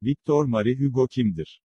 Victor Marie Hugo kimdir?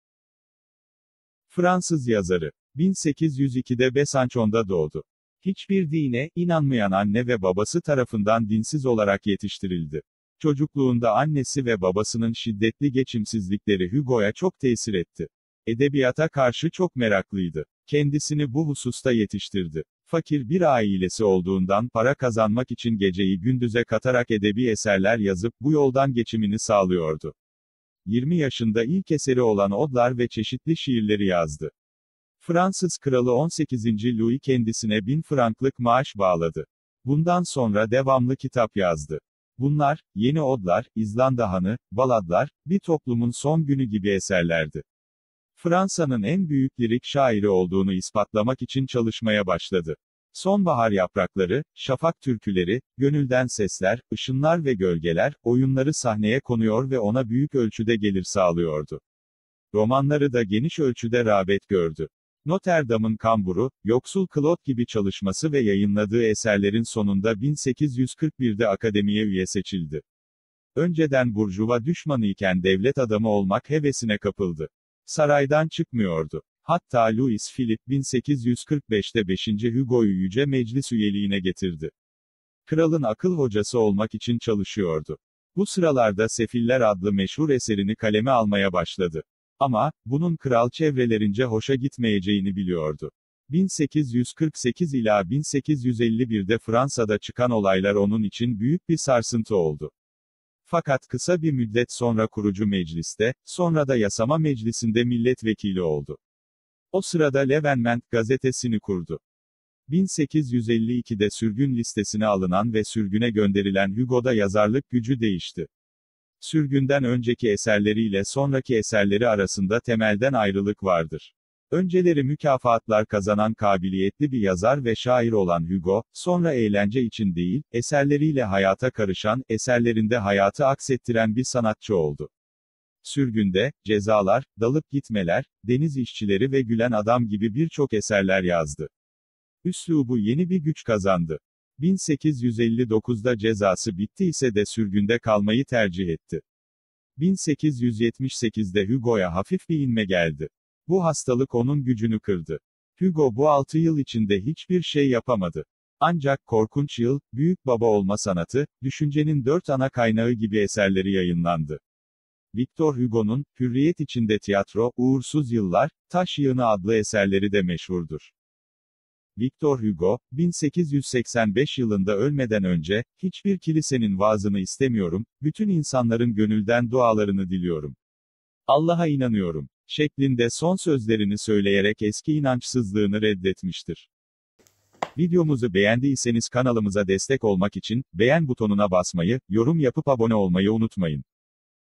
Fransız yazarı. 1802'de Besançon'da doğdu. Hiçbir dine inanmayan anne ve babası tarafından dinsiz olarak yetiştirildi. Çocukluğunda annesi ve babasının şiddetli geçimsizlikleri Hugo'ya çok tesir etti. Edebiyata karşı çok meraklıydı. Kendisini bu hususta yetiştirdi. Fakir bir ailesi olduğundan para kazanmak için geceyi gündüze katarak edebi eserler yazıp bu yoldan geçimini sağlıyordu. 20 yaşında ilk eseri olan Odlar ve çeşitli şiirleri yazdı. Fransız kralı 18. Louis kendisine 1000 franklık maaş bağladı. Bundan sonra devamlı kitap yazdı. Bunlar, Yeni Odlar, İzlanda Hanı, Baladlar, Bir Toplumun Son Günü gibi eserlerdi. Fransa'nın en büyük lirik şairi olduğunu ispatlamak için çalışmaya başladı. Sonbahar yaprakları, şafak türküleri, gönülden sesler, ışınlar ve gölgeler, oyunları sahneye konuyor ve ona büyük ölçüde gelir sağlıyordu. Romanları da geniş ölçüde rağbet gördü. Notre Dame'ın Kamburu, Yoksul Claude gibi çalışması ve yayınladığı eserlerin sonunda 1841'de akademiye üye seçildi. Önceden burjuva düşmanı iken devlet adamı olmak hevesine kapıldı. Saraydan çıkmıyordu. Hatta Louis Philippe 1845'te 5. Hugo'yu Yüce Meclis üyeliğine getirdi. Kralın akıl hocası olmak için çalışıyordu. Bu sıralarda Sefiller adlı meşhur eserini kaleme almaya başladı. Ama, bunun kral çevrelerince hoşa gitmeyeceğini biliyordu. 1848 ila 1851'de Fransa'da çıkan olaylar onun için büyük bir sarsıntı oldu. Fakat kısa bir müddet sonra kurucu mecliste, sonra da yasama meclisinde milletvekili oldu. O sırada L'Evénement gazetesini kurdu. 1852'de sürgün listesine alınan ve sürgüne gönderilen Hugo'da yazarlık gücü değişti. Sürgünden önceki eserleriyle sonraki eserleri arasında temelden ayrılık vardır. Önceleri mükafatlar kazanan kabiliyetli bir yazar ve şair olan Hugo, sonra eğlence için değil, eserleriyle hayata karışan, eserlerinde hayatı aksettiren bir sanatçı oldu. Sürgünde, Cezalar, Dalıp Gitmeler, Deniz İşçileri ve Gülen Adam gibi birçok eserler yazdı. Üslubu yeni bir güç kazandı. 1859'da cezası bitti ise de sürgünde kalmayı tercih etti. 1878'de Hugo'ya hafif bir inme geldi. Bu hastalık onun gücünü kırdı. Hugo bu 6 yıl içinde hiçbir şey yapamadı. Ancak Korkunç Yıl, Büyük Baba Olma Sanatı, Düşüncenin 4 Ana Kaynağı gibi eserleri yayınlandı. Victor Hugo'nun, Hürriyet içinde Tiyatro, Uğursuz Yıllar, Taş Yığını adlı eserleri de meşhurdur. Victor Hugo, 1885 yılında ölmeden önce, hiçbir kilisenin vaazını istemiyorum, bütün insanların gönülden dualarını diliyorum. Allah'a inanıyorum, şeklinde son sözlerini söyleyerek eski inançsızlığını reddetmiştir. Videomuzu beğendiyseniz kanalımıza destek olmak için, beğen butonuna basmayı, yorum yapıp abone olmayı unutmayın.